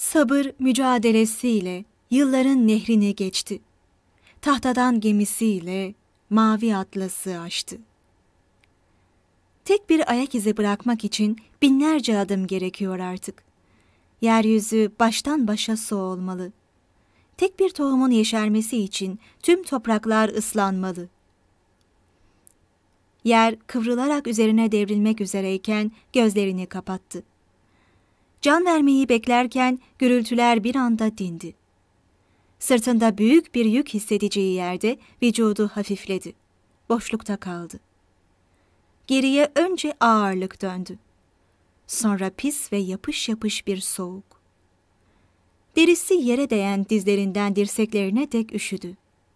Sabır mücadelesiyle yılların nehrini geçti. Tahtadan gemisiyle mavi atlası aştı. Tek bir ayak izi bırakmak için binlerce adım gerekiyor artık. Yeryüzü baştan başa su olmalı. Tek bir tohumun yeşermesi için tüm topraklar ıslanmalı. Yer kıvrılarak üzerine devrilmek üzereyken gözlerini kapattı. Can vermeyi beklerken gürültüler bir anda dindi. Sırtında büyük bir yük hissedeceği yerde vücudu hafifledi. Boşlukta kaldı. Geriye önce ağırlık döndü. Sonra pis ve yapış yapış bir soğuk. Derisi yere değen dizlerinden dirseklerine dek üşüdü.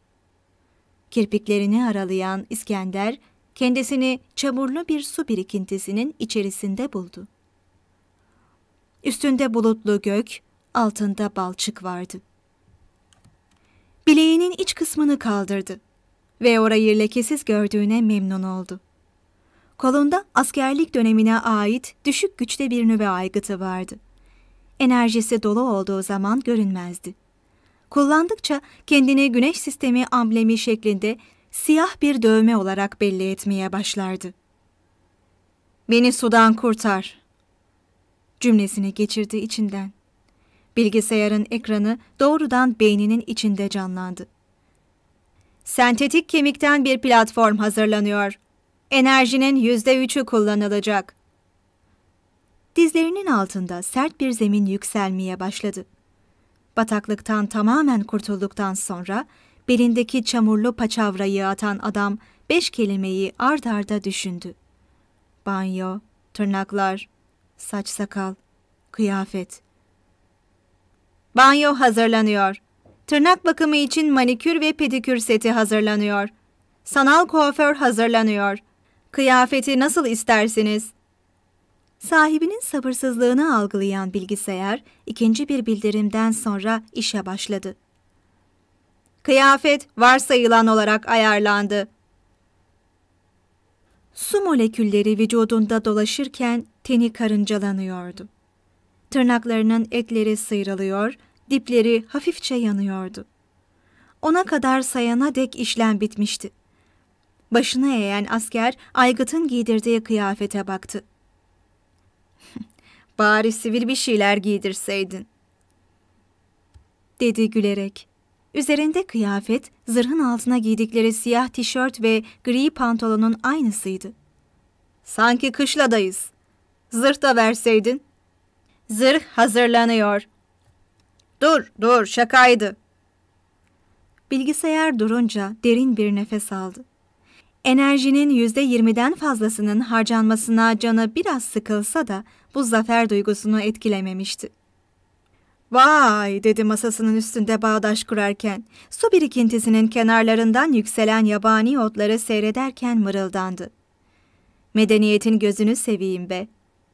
Kirpiklerini aralayan İskender kendisini çamurlu bir su birikintisinin içerisinde buldu. Üstünde bulutlu gök, altında balçık vardı. Bileğinin iç kısmını kaldırdı ve orayı lekesiz gördüğüne memnun oldu. Kolunda askerlik dönemine ait düşük güçte bir nüve aygıtı vardı. Enerjisi dolu olduğu zaman görünmezdi. Kullandıkça kendini güneş sistemi amblemi şeklinde siyah bir dövme olarak belli etmeye başlardı. "Beni sudan kurtar," cümlesini geçirdi içinden. Bilgisayarın ekranı doğrudan beyninin içinde canlandı. "Sentetik kemikten bir platform hazırlanıyor. Enerjinin %3'ü kullanılacak." Dizlerinin altında sert bir zemin yükselmeye başladı. Bataklıktan tamamen kurtulduktan sonra belindeki çamurlu paçavrayı atan adam 5 kelimeyi ard arda düşündü. Banyo, tırnaklar, saç sakal, kıyafet. "Banyo hazırlanıyor. Tırnak bakımı için manikür ve pedikür seti hazırlanıyor. Sanal kuaför hazırlanıyor. Kıyafeti nasıl istersiniz?" Sahibinin sabırsızlığını algılayan bilgisayar ikinci bir bildirimden sonra işe başladı. "Kıyafet varsayılan olarak ayarlandı." Su molekülleri vücudunda dolaşırken teni karıncalanıyordu. Tırnaklarının etleri sıyrılıyor, dipleri hafifçe yanıyordu. Ona kadar sayana dek işlem bitmişti. Başını eğen asker aygıtın giydirdiği kıyafete baktı. "Bari sivil bir şeyler giydirseydin," dedi gülerek. Üzerinde kıyafet, zırhın altına giydikleri siyah tişört ve gri pantolonun aynısıydı. "Sanki kışladayız. Zırh da verseydin." "Zırh hazırlanıyor." Dur, şakaydı." Bilgisayar durunca derin bir nefes aldı. Enerjinin %20'den fazlasının harcanmasına canı biraz sıkılsa da bu zafer duygusunu etkilememişti. "Vay," dedi masasının üstünde bağdaş kurarken, su birikintisinin kenarlarından yükselen yabani otları seyrederken mırıldandı. "Medeniyetin gözünü seveyim be."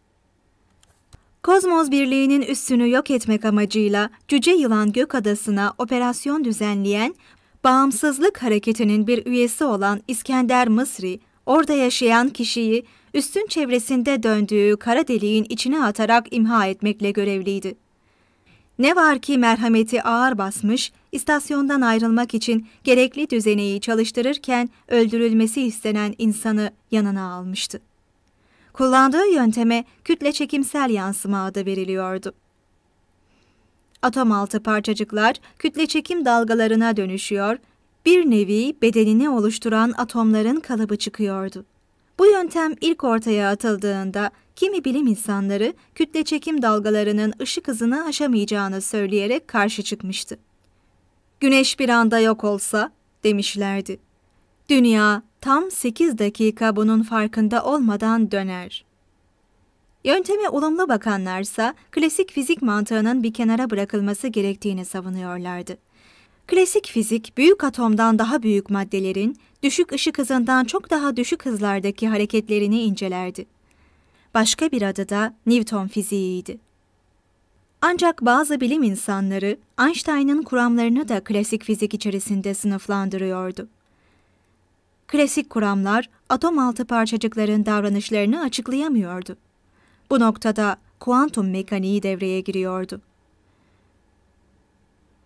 Kozmos Birliği'nin üssünü yok etmek amacıyla Cüce Yılan Gökadası'na operasyon düzenleyen, Bağımsızlık Hareketi'nin bir üyesi olan İskender Mısri, orada yaşayan kişiyi üssün çevresinde döndüğü kara deliğin içine atarak imha etmekle görevliydi. Ne var ki merhameti ağır basmış, istasyondan ayrılmak için gerekli düzeneyi çalıştırırken öldürülmesi istenen insanı yanına almıştı. Kullandığı yönteme kütle çekimsel yansıma adı veriliyordu. Atom altı parçacıklar kütle çekim dalgalarına dönüşüyor, bir nevi bedenini oluşturan atomların kalıbı çıkıyordu. Bu yöntem ilk ortaya atıldığında kimi bilim insanları kütle çekim dalgalarının ışık hızını aşamayacağını söyleyerek karşı çıkmıştı. "Güneş bir anda yok olsa," demişlerdi, "dünya tam 8 dakika bunun farkında olmadan döner." Yönteme olumlu bakanlarsa klasik fizik mantığının bir kenara bırakılması gerektiğini savunuyorlardı. Klasik fizik, büyük atomdan daha büyük maddelerin düşük ışık hızından çok daha düşük hızlardaki hareketlerini incelerdi. Başka bir adı da Newton fiziğiydi. Ancak bazı bilim insanları Einstein'ın kuramlarını da klasik fizik içerisinde sınıflandırıyordu. Klasik kuramlar atom altı parçacıkların davranışlarını açıklayamıyordu. Bu noktada kuantum mekaniği devreye giriyordu.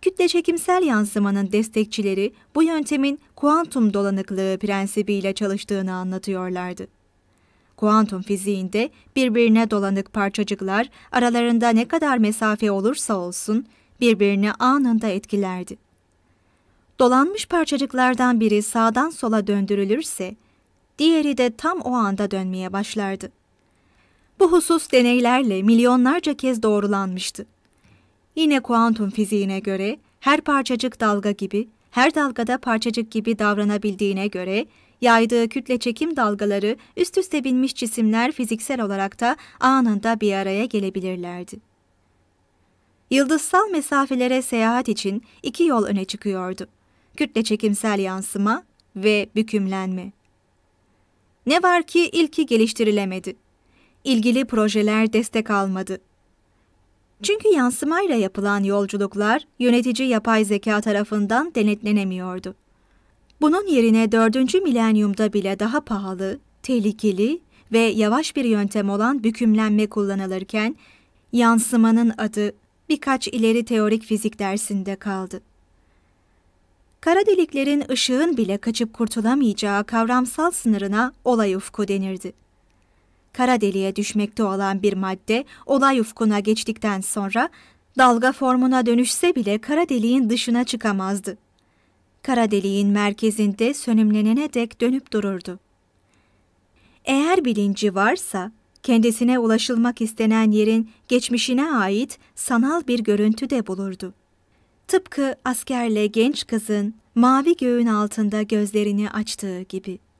Kütle çekimsel yansımanın destekçileri bu yöntemin kuantum dolanıklığı prensibiyle çalıştığını anlatıyorlardı. Kuantum fiziğinde birbirine dolanık parçacıklar aralarında ne kadar mesafe olursa olsun birbirini anında etkilerdi. Dolanmış parçacıklardan biri sağdan sola döndürülürse, diğeri de tam o anda dönmeye başlardı. Bu husus deneylerle milyonlarca kez doğrulanmıştı. Yine kuantum fiziğine göre her parçacık dalga gibi, her dalgada parçacık gibi davranabildiğine göre, yaydığı kütle çekim dalgaları üst üste binmiş cisimler fiziksel olarak da anında bir araya gelebilirlerdi. Yıldızsal mesafelere seyahat için iki yol öne çıkıyordu: kütle çekimsel yansıma ve bükümlenme. Ne var ki ilki geliştirilemedi. İlgili projeler destek almadı. Çünkü yansımayla yapılan yolculuklar yönetici yapay zeka tarafından denetlenemiyordu. Bunun yerine 4. milenyumda bile daha pahalı, tehlikeli ve yavaş bir yöntem olan bükümlenme kullanılırken, yansımanın adı birkaç ileri teorik fizik dersinde kaldı. Kara deliklerin ışığın bile kaçıp kurtulamayacağı kavramsal sınırına olay ufku denirdi. Kara deliğe düşmekte olan bir madde olay ufkuna geçtikten sonra dalga formuna dönüşse bile kara deliğin dışına çıkamazdı. Kara deliğin merkezinde sönümlenene dek dönüp dururdu. Eğer bilinci varsa, kendisine ulaşılmak istenen yerin geçmişine ait sanal bir görüntü de bulurdu. Tıpkı askerle genç kızın mavi göğün altında gözlerini açtığı gibi.